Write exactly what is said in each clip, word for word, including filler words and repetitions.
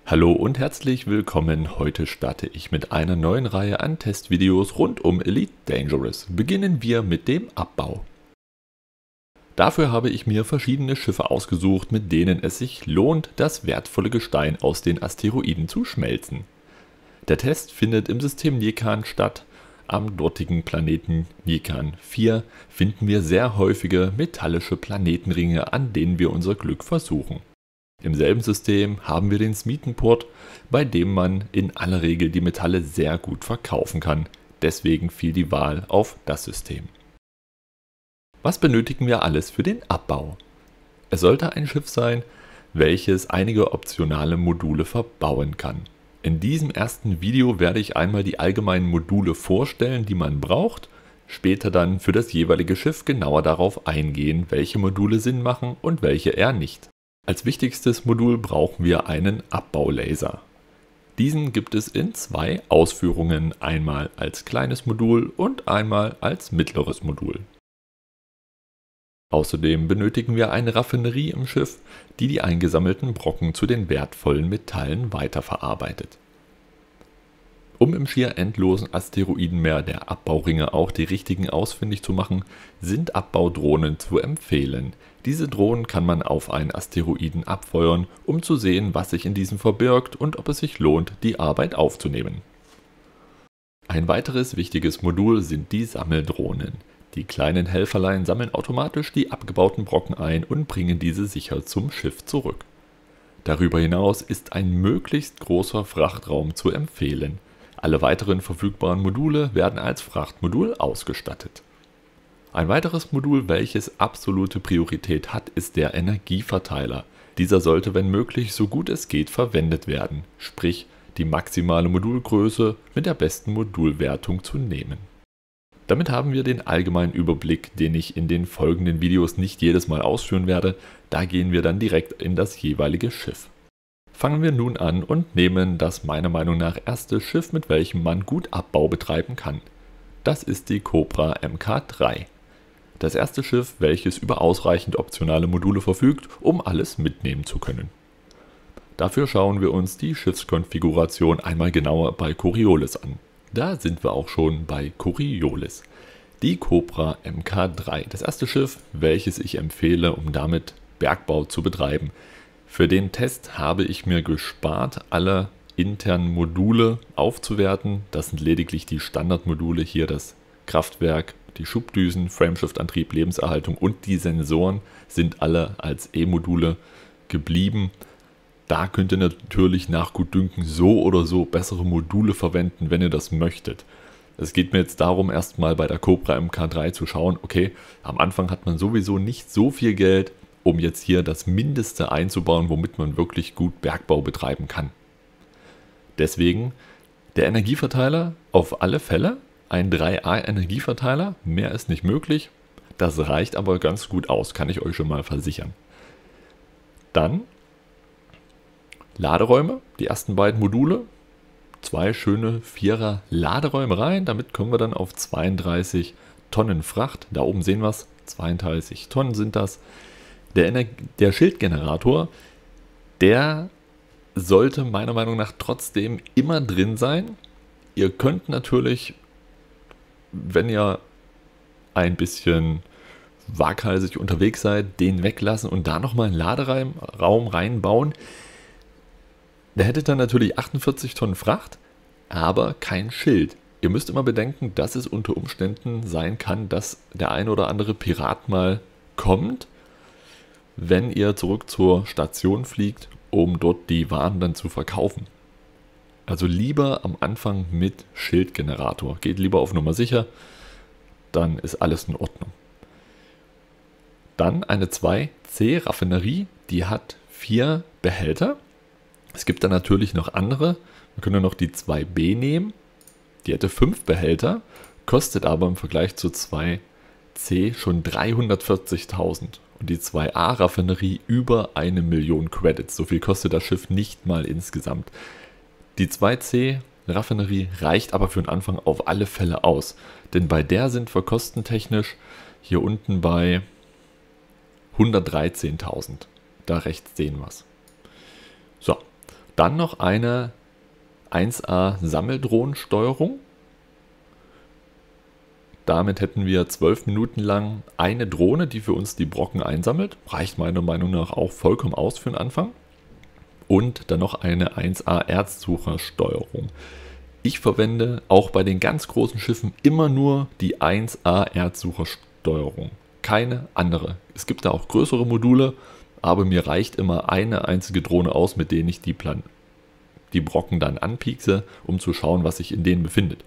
Hallo und herzlich willkommen. Heute starte ich mit einer neuen Reihe an Testvideos rund um Elite Dangerous. Beginnen wir mit dem Abbau. Dafür habe ich mir verschiedene Schiffe ausgesucht, mit denen es sich lohnt, das wertvolle Gestein aus den Asteroiden zu schmelzen. Der Test findet im System Nikan statt. Am dortigen Planeten Nikan vier finden wir sehr häufige metallische Planetenringe, an denen wir unser Glück versuchen. Im selben System haben wir den Smeaton-Port, bei dem man in aller Regel die Metalle sehr gut verkaufen kann. Deswegen fiel die Wahl auf das System. Was benötigen wir alles für den Abbau? Es sollte ein Schiff sein, welches einige optionale Module verbauen kann. In diesem ersten Video werde ich einmal die allgemeinen Module vorstellen, die man braucht, später dann für das jeweilige Schiff genauer darauf eingehen, welche Module Sinn machen und welche eher nicht. Als wichtigstes Modul brauchen wir einen Abbaulaser. Diesen gibt es in zwei Ausführungen, einmal als kleines Modul und einmal als mittleres Modul. Außerdem benötigen wir eine Raffinerie im Schiff, die die eingesammelten Brocken zu den wertvollen Metallen weiterverarbeitet. Um im schier endlosen Asteroidenmeer der Abbauringe auch die richtigen ausfindig zu machen, sind Abbaudrohnen zu empfehlen. Diese Drohnen kann man auf einen Asteroiden abfeuern, um zu sehen, was sich in diesem verbirgt und ob es sich lohnt, die Arbeit aufzunehmen. Ein weiteres wichtiges Modul sind die Sammeldrohnen. Die kleinen Helferlein sammeln automatisch die abgebauten Brocken ein und bringen diese sicher zum Schiff zurück. Darüber hinaus ist ein möglichst großer Frachtraum zu empfehlen. Alle weiteren verfügbaren Module werden als Frachtmodul ausgestattet. Ein weiteres Modul, welches absolute Priorität hat, ist der Energieverteiler. Dieser sollte, wenn möglich, so gut es geht, verwendet werden, sprich die maximale Modulgröße mit der besten Modulwertung zu nehmen. Damit haben wir den allgemeinen Überblick, den ich in den folgenden Videos nicht jedes Mal ausführen werde. Da gehen wir dann direkt in das jeweilige Schiff. Fangen wir nun an und nehmen das meiner Meinung nach erste Schiff, mit welchem man gut Abbau betreiben kann. Das ist die Cobra M K drei. Das erste Schiff, welches über ausreichend optionale Module verfügt, um alles mitnehmen zu können. Dafür schauen wir uns die Schiffskonfiguration einmal genauer bei Coriolis an. Da sind wir auch schon bei Coriolis. Die Cobra M K drei, das erste Schiff, welches ich empfehle, um damit Bergbau zu betreiben. Für den Test habe ich mir gespart, alle internen Module aufzuwerten. Das sind lediglich die Standardmodule, hier das Kraftwerk, die Schubdüsen, Frameshiftantrieb, Lebenserhaltung und die Sensoren sind alle als E-Module geblieben. Da könnt ihr natürlich nach Gutdünken so oder so bessere Module verwenden, wenn ihr das möchtet. Es geht mir jetzt darum, erstmal bei der Cobra M K drei zu schauen, okay, am Anfang hat man sowieso nicht so viel Geld, um jetzt hier das Mindeste einzubauen, womit man wirklich gut Bergbau betreiben kann. Deswegen der Energieverteiler auf alle Fälle, ein drei A Energieverteiler, mehr ist nicht möglich, das reicht aber ganz gut aus, kann ich euch schon mal versichern. Dann Laderäume, die ersten beiden Module, zwei schöne Vierer Laderäume rein, damit kommen wir dann auf zweiunddreißig Tonnen Fracht, da oben sehen wir es, zweiunddreißig Tonnen sind das. Der, Ener- der Schildgenerator, der sollte meiner Meinung nach trotzdem immer drin sein. Ihr könnt natürlich, wenn ihr ein bisschen waghalsig unterwegs seid, den weglassen und da nochmal einen Laderaum reinbauen. Der hätte dann natürlich achtundvierzig Tonnen Fracht, aber kein Schild. Ihr müsst immer bedenken, dass es unter Umständen sein kann, dass der ein oder andere Pirat mal kommt, wenn ihr zurück zur Station fliegt, um dort die Waren dann zu verkaufen. Also lieber am Anfang mit Schildgenerator. Geht lieber auf Nummer sicher, dann ist alles in Ordnung. Dann eine zwei C Raffinerie, die hat vier Behälter. Es gibt dann natürlich noch andere. Wir können noch die zwei B nehmen. Die hätte fünf Behälter, kostet aber im Vergleich zur zwei C schon dreihundertvierzigtausend. Und die zwei A Raffinerie über eine Million Credits. So viel kostet das Schiff nicht mal insgesamt. Die zwei C Raffinerie reicht aber für den Anfang auf alle Fälle aus. Denn bei der sind wir kostentechnisch hier unten bei hundertdreizehntausend. Da rechts sehen wir es. So, Dann noch eine eins A Sammeldrohnensteuerung. Damit hätten wir zwölf Minuten lang eine Drohne, die für uns die Brocken einsammelt. Reicht meiner Meinung nach auch vollkommen aus für den Anfang. Und dann noch eine eins A Erzsuchersteuerung. Ich verwende auch bei den ganz großen Schiffen immer nur die eins A Erzsuchersteuerung. Keine andere. Es gibt da auch größere Module, aber mir reicht immer eine einzige Drohne aus, mit denen ich die, Plan die Brocken dann anpiekse, um zu schauen, was sich in denen befindet.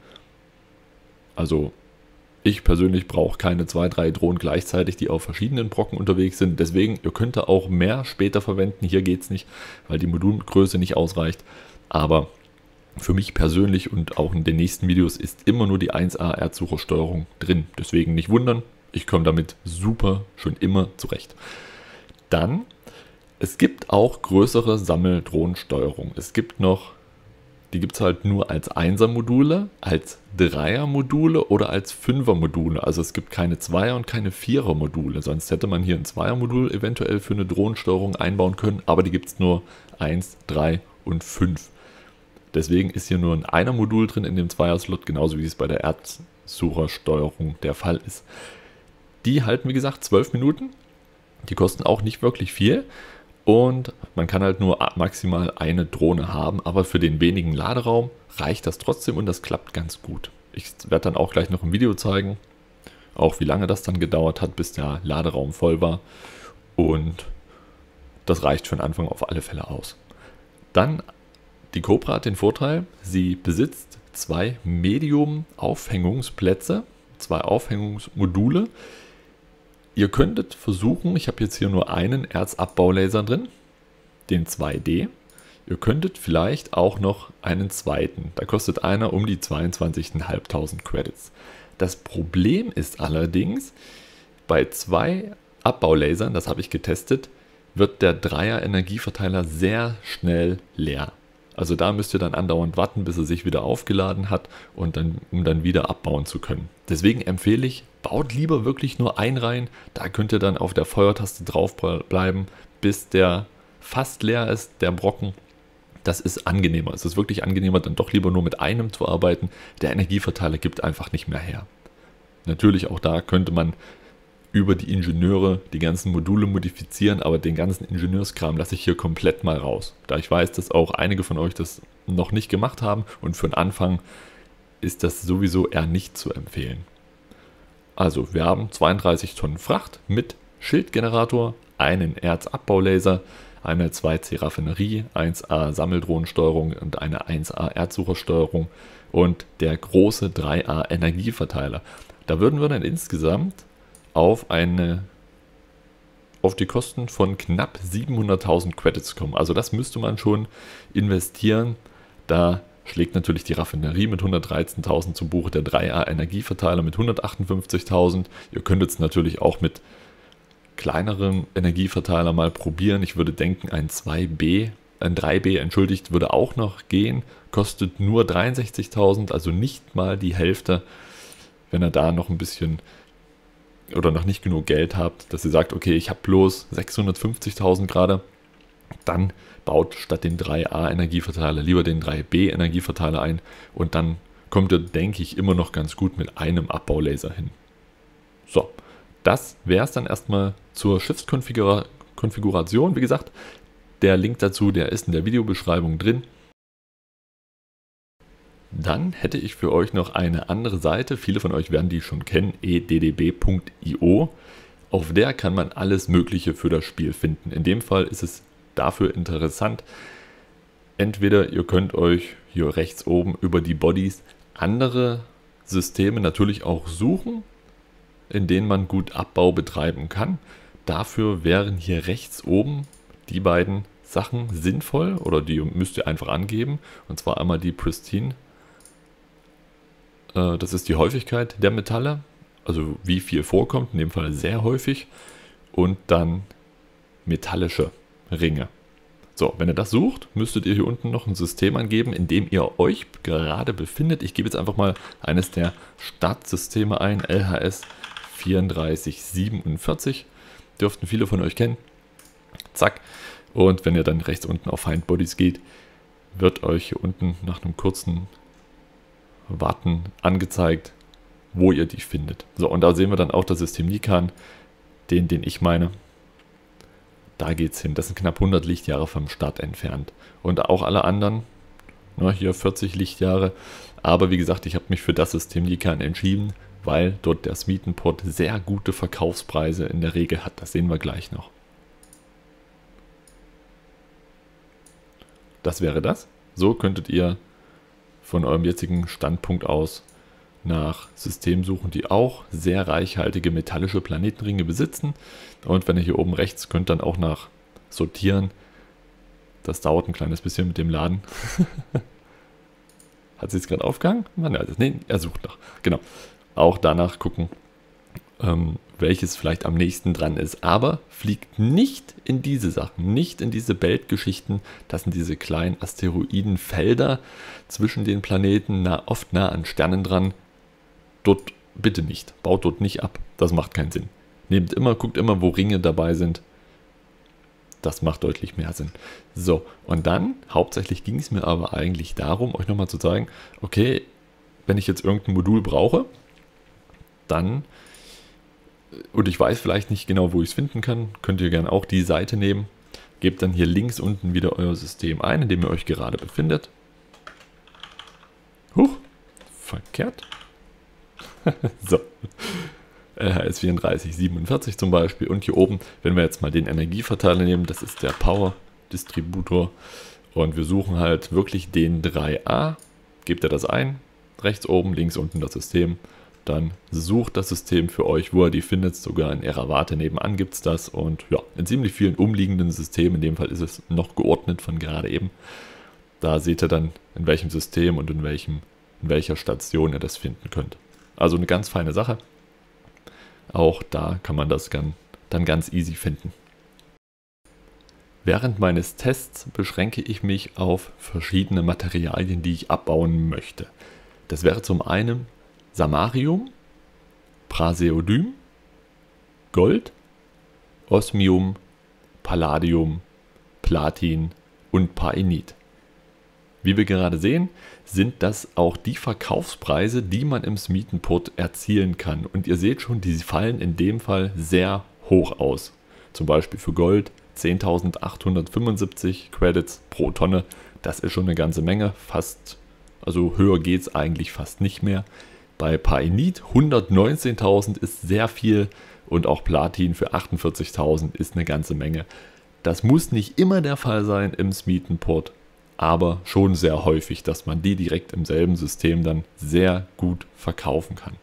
Also ich persönlich brauche keine zwei, drei Drohnen gleichzeitig, die auf verschiedenen Brocken unterwegs sind. Deswegen, ihr könnt da auch mehr später verwenden. Hier geht es nicht, weil die Modulgröße nicht ausreicht. Aber für mich persönlich und auch in den nächsten Videos ist immer nur die eins A Erzsuchersteuerung drin. Deswegen nicht wundern, ich komme damit super schon immer zurecht. Dann, es gibt auch größere Sammeldrohnensteuerung. Es gibt noch, die gibt es halt nur als Einser-Module, als Dreier-Module oder als Fünfer-Module. Also es gibt keine Zweier- und keine Vierer-Module. Sonst hätte man hier ein Zweier-Modul eventuell für eine Drohnensteuerung einbauen können, aber die gibt es nur eins, drei und fünf. Deswegen ist hier nur ein Einer-Modul drin in dem Zweier-Slot, genauso wie es bei der Erzsuchersteuerung der Fall ist. Die halten, wie gesagt, zwölf Minuten. Die kosten auch nicht wirklich viel. Und man kann halt nur maximal eine Drohne haben, aber für den wenigen Laderaum reicht das trotzdem und das klappt ganz gut. Ich werde dann auch gleich noch ein Video zeigen, auch wie lange das dann gedauert hat, bis der Laderaum voll war. Und das reicht für den Anfang auf alle Fälle aus. Dann die Cobra hat den Vorteil, sie besitzt zwei Medium-Aufhängungsplätze, zwei Aufhängungsmodule. Ihr könntet versuchen, ich habe jetzt hier nur einen Erzabbaulaser drin, den zwei D. Ihr könntet vielleicht auch noch einen zweiten. Da kostet einer um die zweiundzwanzigtausendfünfhundert Credits. Das Problem ist allerdings, bei zwei Abbaulasern, das habe ich getestet, wird der Dreier Energieverteiler sehr schnell leer. Also da müsst ihr dann andauernd warten, bis er sich wieder aufgeladen hat, und dann, um dann wieder abbauen zu können. Deswegen empfehle ich, baut lieber wirklich nur ein rein. Da könnt ihr dann auf der Feuertaste drauf bleiben, bis der fast leer ist, der Brocken. Das ist angenehmer. Es ist wirklich angenehmer, dann doch lieber nur mit einem zu arbeiten. Der Energieverteiler gibt einfach nicht mehr her. Natürlich auch da könnte man über die Ingenieure die ganzen Module modifizieren, aber den ganzen Ingenieurskram lasse ich hier komplett mal raus. Da ich weiß, dass auch einige von euch das noch nicht gemacht haben, und für den Anfang ist das sowieso eher nicht zu empfehlen. Also wir haben zweiunddreißig Tonnen Fracht mit Schildgenerator, einen Erzabbaullaser, eine zwei C Raffinerie, eins A Sammeldrohnensteuerung und eine eins A Erzsuchersteuerung und der große drei A Energieverteiler. Da würden wir dann insgesamt auf eine auf die Kosten von knapp siebenhunderttausend Credits kommen. Also das müsste man schon investieren. Da schlägt natürlich die Raffinerie mit hundertdreizehntausend zu Buche, der drei A Energieverteiler mit hundertachtundfünfzigtausend. Ihr könnt es natürlich auch mit kleineren Energieverteiler mal probieren. Ich würde denken, ein zwei B, ein drei B, entschuldigt, würde auch noch gehen. Kostet nur dreiundsechzigtausend, also nicht mal die Hälfte. Wenn er da noch ein bisschen oder noch nicht genug Geld habt, dass ihr sagt, okay, ich habe bloß sechshundertfünfzigtausend gerade, dann baut statt den drei A Energieverteiler lieber den drei B Energieverteiler ein, und dann kommt ihr, denke ich, immer noch ganz gut mit einem Abbaulaser hin. So, das wäre es dann erstmal zur Schiffskonfiguration. Wie gesagt, der Link dazu, der ist in der Videobeschreibung drin. Dann hätte ich für euch noch eine andere Seite, viele von euch werden die schon kennen, e d d b punkt i o. Auf der kann man alles Mögliche für das Spiel finden. In dem Fall ist es dafür interessant, entweder ihr könnt euch hier rechts oben über die Bodies andere Systeme natürlich auch suchen, in denen man gut Abbau betreiben kann. Dafür wären hier rechts oben die beiden Sachen sinnvoll, oder die müsst ihr einfach angeben, und zwar einmal die Pristine. Das ist die Häufigkeit der Metalle, also wie viel vorkommt, in dem Fall sehr häufig, und dann metallische Ringe. So, wenn ihr das sucht, müsstet ihr hier unten noch ein System angeben, in dem ihr euch gerade befindet. Ich gebe jetzt einfach mal eines der Startsysteme ein, L H S vierunddreißig siebenundvierzig, dürften viele von euch kennen. Zack, und wenn ihr dann rechts unten auf Find Bodies geht, wird euch hier unten nach einem kurzen Warten angezeigt, wo ihr die findet. So, und da sehen wir dann auch das System Nikan, den, den ich meine. Da geht es hin. Das sind knapp hundert Lichtjahre vom Start entfernt. Und auch alle anderen, na, hier vierzig Lichtjahre. Aber wie gesagt, ich habe mich für das System Nikan entschieden, weil dort der Smeaton-Port sehr gute Verkaufspreise in der Regel hat. Das sehen wir gleich noch. Das wäre das. So könntet ihr von eurem jetzigen Standpunkt aus nach Systemen suchen, die auch sehr reichhaltige metallische Planetenringe besitzen. Und wenn ihr hier oben rechts könnt dann auch nach sortieren. Das dauert ein kleines bisschen mit dem Laden. Hat sie jetzt gerade aufgehangen? Nein, nee, er sucht noch. Genau. Auch danach gucken, ähm, welches vielleicht am nächsten dran ist. Aber fliegt nicht in diese Sachen, nicht in diese Belt-Geschichten. Das sind diese kleinen Asteroidenfelder zwischen den Planeten, nah, oft nah an Sternen dran. Dort bitte nicht. Baut dort nicht ab. Das macht keinen Sinn. Nehmt immer, guckt immer, wo Ringe dabei sind. Das macht deutlich mehr Sinn. So, und dann, hauptsächlich ging es mir aber eigentlich darum, euch nochmal zu zeigen, okay, wenn ich jetzt irgendein Modul brauche, dann, und ich weiß vielleicht nicht genau, wo ich es finden kann, könnt ihr gerne auch die Seite nehmen. Gebt dann hier links unten wieder euer System ein, in dem ihr euch gerade befindet. Huch, verkehrt. So, L H S vierunddreißig siebenundvierzig zum Beispiel. Und hier oben, wenn wir jetzt mal den Energieverteiler nehmen, das ist der Power Distributor. Und wir suchen halt wirklich den drei a. Gebt ihr das ein, rechts oben, links unten das System. Dann sucht das System für euch, wo ihr die findet. Sogar in Eravate nebenan gibt es das. Und ja, in ziemlich vielen umliegenden Systemen, in dem Fall ist es noch geordnet von gerade eben. Da seht ihr dann, in welchem System und in, welchem, in welcher Station ihr das finden könnt. Also eine ganz feine Sache. Auch da kann man das dann ganz easy finden. Während meines Tests beschränke ich mich auf verschiedene Materialien, die ich abbauen möchte. Das wäre zum einen Samarium, Praseodym, Gold, Osmium, Palladium, Platin und Painit. Wie wir gerade sehen, sind das auch die Verkaufspreise, die man im Smeaton-Port erzielen kann. Und ihr seht schon, die fallen in dem Fall sehr hoch aus. Zum Beispiel für Gold zehntausendachthundertfünfundsiebzig Credits pro Tonne. Das ist schon eine ganze Menge. Fast, also höher geht es eigentlich fast nicht mehr. Bei Painit hundertneunzehntausend ist sehr viel und auch Platin für achtundvierzigtausend ist eine ganze Menge. Das muss nicht immer der Fall sein im Smeaton-Port, aber schon sehr häufig, dass man die direkt im selben System dann sehr gut verkaufen kann.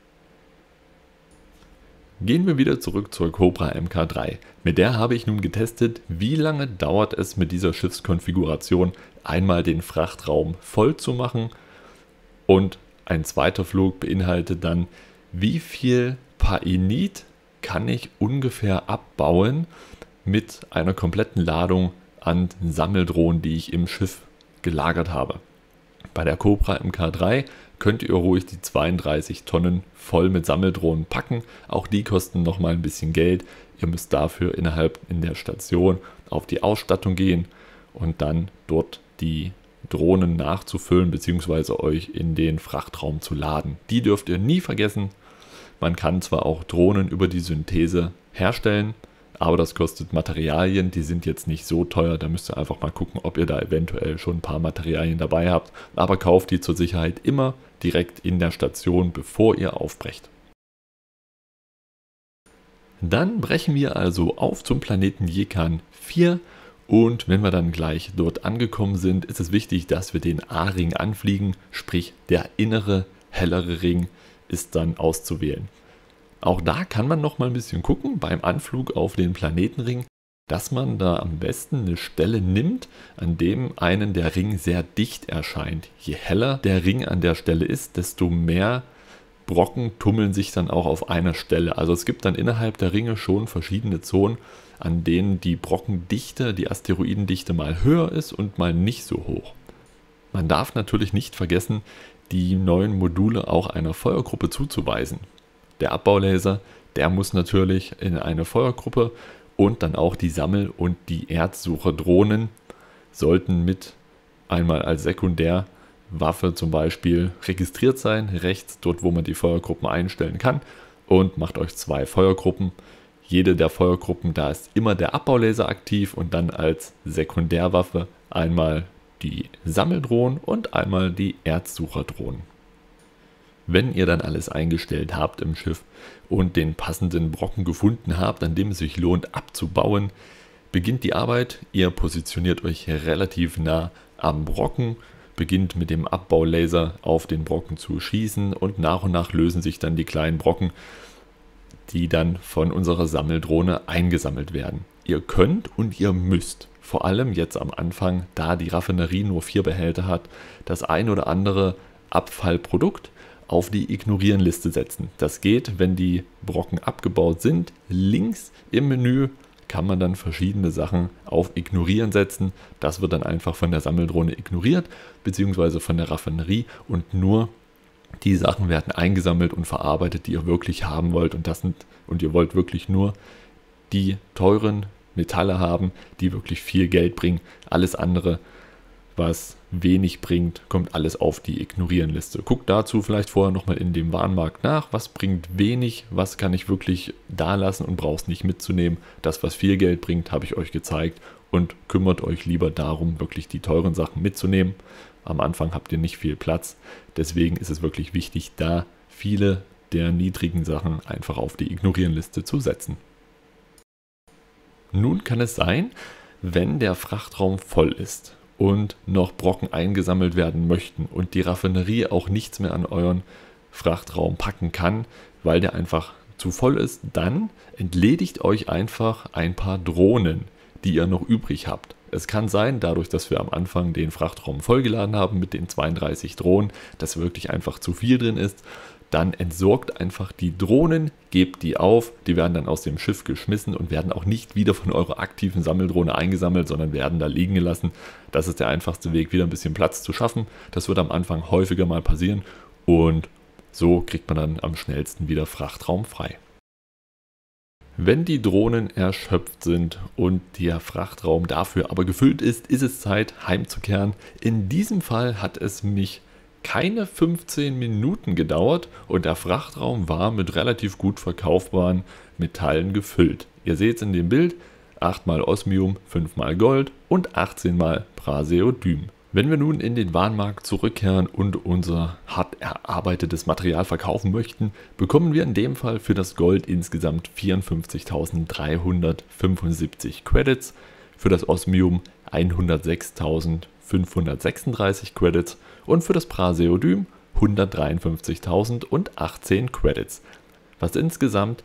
Gehen wir wieder zurück zur Cobra M K drei. Mit der habe ich nun getestet, wie lange dauert es mit dieser Schiffskonfiguration, einmal den Frachtraum voll zu machen, und ein zweiter Flug beinhaltet dann, wie viel Painit kann ich ungefähr abbauen mit einer kompletten Ladung an Sammeldrohnen, die ich im Schiff gelagert habe. Bei der Cobra M K drei könnt ihr ruhig die zweiunddreißig Tonnen voll mit Sammeldrohnen packen. Auch die kosten nochmal ein bisschen Geld. Ihr müsst dafür innerhalb in der Station auf die Ausstattung gehen und dann dort die Drohnen nachzufüllen bzw. euch in den Frachtraum zu laden. Die dürft ihr nie vergessen. Man kann zwar auch Drohnen über die Synthese herstellen, aber das kostet Materialien, die sind jetzt nicht so teuer. Da müsst ihr einfach mal gucken, ob ihr da eventuell schon ein paar Materialien dabei habt. Aber kauft die zur Sicherheit immer direkt in der Station, bevor ihr aufbrecht. Dann brechen wir also auf zum Planeten Yekan vier. Und wenn wir dann gleich dort angekommen sind, ist es wichtig, dass wir den A-Ring anfliegen. Sprich, der innere, hellere Ring ist dann auszuwählen. Auch da kann man noch mal ein bisschen gucken beim Anflug auf den Planetenring, dass man da am besten eine Stelle nimmt, an dem einen der Ring sehr dicht erscheint. Je heller der Ring an der Stelle ist, desto mehr Brocken tummeln sich dann auch auf einer Stelle. Also es gibt dann innerhalb der Ringe schon verschiedene Zonen, an denen die Brockendichte, die Asteroidendichte mal höher ist und mal nicht so hoch. Man darf natürlich nicht vergessen, die neuen Module auch einer Feuergruppe zuzuweisen. Der Abbaulaser, der muss natürlich in eine Feuergruppe, und dann auch die Sammel- und die Erdsucherdrohnen sollten mit einmal als Sekundärwaffe zum Beispiel registriert sein, rechts dort, wo man die Feuergruppen einstellen kann, und macht euch zwei Feuergruppen. Jede der Feuergruppen, da ist immer der Abbaulaser aktiv und dann als Sekundärwaffe einmal die Sammeldrohnen und einmal die Erzsucherdrohnen. Wenn ihr dann alles eingestellt habt im Schiff und den passenden Brocken gefunden habt, an dem es sich lohnt abzubauen, beginnt die Arbeit. Ihr positioniert euch relativ nah am Brocken, beginnt mit dem Abbaulaser auf den Brocken zu schießen und nach und nach lösen sich dann die kleinen Brocken, die dann von unserer Sammeldrohne eingesammelt werden. Ihr könnt und ihr müsst, vor allem jetzt am Anfang, da die Raffinerie nur vier Behälter hat, das ein oder andere Abfallprodukt auf die Ignorieren-Liste setzen. Das geht, wenn die Brocken abgebaut sind. Links im Menü kann man dann verschiedene Sachen auf Ignorieren setzen. Das wird dann einfach von der Sammeldrohne ignoriert, beziehungsweise von der Raffinerie, und nur die Sachen werden eingesammelt und verarbeitet, die ihr wirklich haben wollt. Und, das sind, und ihr wollt wirklich nur die teuren Metalle haben, die wirklich viel Geld bringen. Alles andere, was wenig bringt, kommt alles auf die Ignorieren-Liste. Guckt dazu vielleicht vorher nochmal in dem Warenmarkt nach, was bringt wenig, was kann ich wirklich da lassen und brauchst nicht mitzunehmen. Das, was viel Geld bringt, habe ich euch gezeigt, und kümmert euch lieber darum, wirklich die teuren Sachen mitzunehmen. Am Anfang habt ihr nicht viel Platz, deswegen ist es wirklich wichtig, da viele der niedrigen Sachen einfach auf die Ignorieren-Liste zu setzen. Nun kann es sein, wenn der Frachtraum voll ist und noch Brocken eingesammelt werden möchten und die Raffinerie auch nichts mehr an euren Frachtraum packen kann, weil der einfach zu voll ist, dann entledigt euch einfach ein paar Drohnen, die ihr noch übrig habt. Es kann sein, dadurch, dass wir am Anfang den Frachtraum vollgeladen haben mit den zweiunddreißig Drohnen, dass wirklich einfach zu viel drin ist. Dann entsorgt einfach die Drohnen, gebt die auf, die werden dann aus dem Schiff geschmissen und werden auch nicht wieder von eurer aktiven Sammeldrohne eingesammelt, sondern werden da liegen gelassen. Das ist der einfachste Weg, wieder ein bisschen Platz zu schaffen. Das wird am Anfang häufiger mal passieren und so kriegt man dann am schnellsten wieder Frachtraum frei. Wenn die Drohnen erschöpft sind und der Frachtraum dafür aber gefüllt ist, ist es Zeit, heimzukehren. In diesem Fall hat es mich keine fünfzehn Minuten gedauert und der Frachtraum war mit relativ gut verkaufbaren Metallen gefüllt. Ihr seht es in dem Bild, acht mal Osmium, fünf mal Gold und achtzehn mal Praseodym. Wenn wir nun in den Warenmarkt zurückkehren und unser hart erarbeitetes Material verkaufen möchten, bekommen wir in dem Fall für das Gold insgesamt vierundfünfzigtausenddreihundertfünfundsiebzig Credits, für das Osmium hundertsechstausendfünfhundertsechsunddreißig Credits und für das Praseodym hundertdreiundfünfzigtausendachtzehn Credits, was insgesamt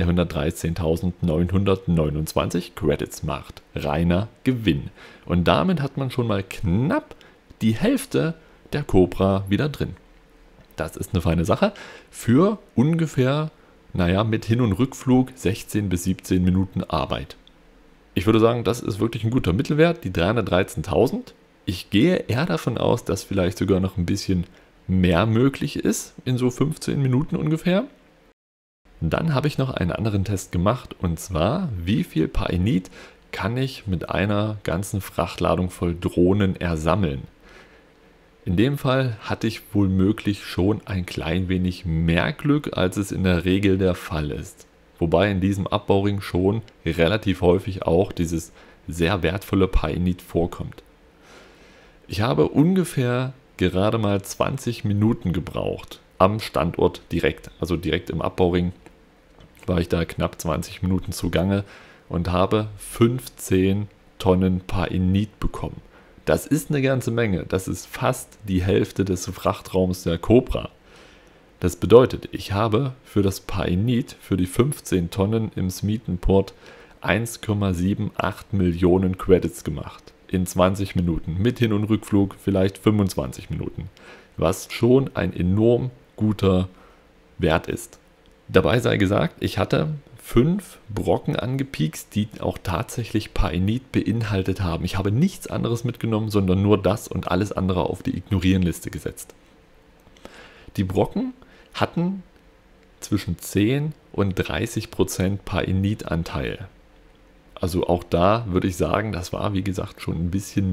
dreihundertdreizehntausendneunhundertneunundzwanzig Credits macht. Reiner Gewinn. Und damit hat man schon mal knapp die Hälfte der Cobra wieder drin. Das ist eine feine Sache für ungefähr, naja, mit Hin- und Rückflug sechzehn bis siebzehn Minuten Arbeit. Ich würde sagen, das ist wirklich ein guter Mittelwert, die dreihundertdreizehntausend. Ich gehe eher davon aus, dass vielleicht sogar noch ein bisschen mehr möglich ist, in so fünfzehn Minuten ungefähr. Dann habe ich noch einen anderen Test gemacht, und zwar, wie viel Painit kann ich mit einer ganzen Frachtladung voll Drohnen ersammeln. In dem Fall hatte ich womöglich schon ein klein wenig mehr Glück, als es in der Regel der Fall ist. Wobei in diesem Abbauring schon relativ häufig auch dieses sehr wertvolle Painit vorkommt. Ich habe ungefähr gerade mal zwanzig Minuten gebraucht am Standort direkt, also direkt im Abbauring war ich da knapp zwanzig Minuten zugange und habe fünfzehn Tonnen Painit bekommen. Das ist eine ganze Menge, das ist fast die Hälfte des Frachtraums der Cobra. Das bedeutet, ich habe für das Painit, für die fünfzehn Tonnen im Smeaton-Port eins Komma achtundsiebzig Millionen Credits gemacht. In zwanzig Minuten, mit Hin- und Rückflug vielleicht fünfundzwanzig Minuten, was schon ein enorm guter Wert ist. Dabei sei gesagt, ich hatte fünf Brocken angepiekst, die auch tatsächlich Painit beinhaltet haben. Ich habe nichts anderes mitgenommen, sondern nur das und alles andere auf die Ignorieren-Liste gesetzt. Die Brocken hatten zwischen zehn und dreißig Prozent Painit-Anteil. Also auch da würde ich sagen, das war wie gesagt schon ein bisschen mehr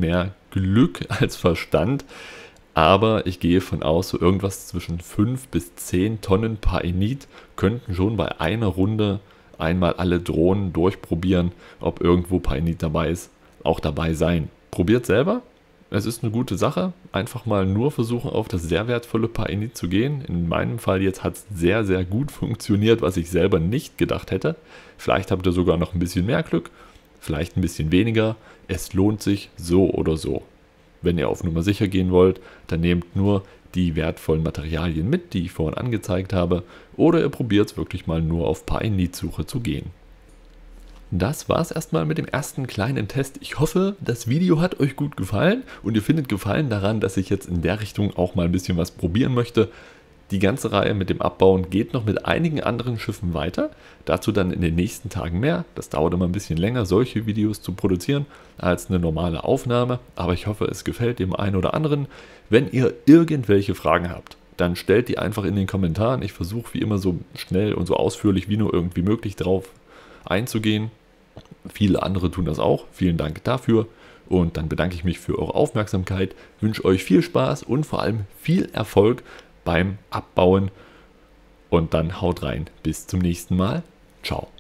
Glück als Verstand. Aber ich gehe von aus, so irgendwas zwischen fünf bis zehn Tonnen Painit könnten schon bei einer Runde einmal alle Drohnen durchprobieren, ob irgendwo Painit dabei ist, auch dabei sein. Probiert selber, es ist eine gute Sache. Einfach mal nur versuchen, auf das sehr wertvolle Painit zu gehen. In meinem Fall jetzt hat es sehr, sehr gut funktioniert, was ich selber nicht gedacht hätte. Vielleicht habt ihr sogar noch ein bisschen mehr Glück, vielleicht ein bisschen weniger. Es lohnt sich so oder so. Wenn ihr auf Nummer sicher gehen wollt, dann nehmt nur die wertvollen Materialien mit, die ich vorhin angezeigt habe, oder ihr probiert es wirklich mal nur auf Painit-Suche zu gehen. Das war es erstmal mit dem ersten kleinen Test. Ich hoffe, das Video hat euch gut gefallen und ihr findet Gefallen daran, dass ich jetzt in der Richtung auch mal ein bisschen was probieren möchte. Die ganze Reihe mit dem Abbauen geht noch mit einigen anderen Schiffen weiter. Dazu dann in den nächsten Tagen mehr. Das dauert immer ein bisschen länger, solche Videos zu produzieren, als eine normale Aufnahme. Aber ich hoffe, es gefällt dem einen oder anderen. Wenn ihr irgendwelche Fragen habt, dann stellt die einfach in den Kommentaren. Ich versuche wie immer so schnell und so ausführlich wie nur irgendwie möglich drauf einzugehen. Viele andere tun das auch. Vielen Dank dafür. Und dann bedanke ich mich für eure Aufmerksamkeit, wünsche euch viel Spaß und vor allem viel Erfolg beim Abbauen und dann haut rein. Bis zum nächsten Mal. Ciao.